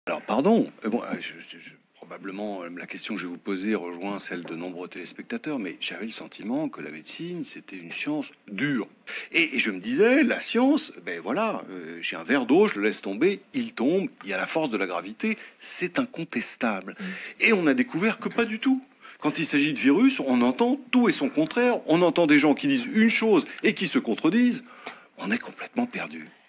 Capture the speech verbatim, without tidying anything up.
Alors, pardon, euh, bon, euh, je- je- je- probablement euh, la question que je vais vous poser rejoint celle de nombreux téléspectateurs, mais j'avais le sentiment que la médecine, c'était une science dure. Et, et je me disais, la science, ben voilà, euh, j'ai un verre d'eau, je le laisse tomber, il tombe, il y a la force de la gravité, c'est incontestable. Et on a découvert que pas du tout. Quand il s'agit de virus, on entend tout et son contraire. On entend des gens qui disent une chose et qui se contredisent. On est complètement perdu.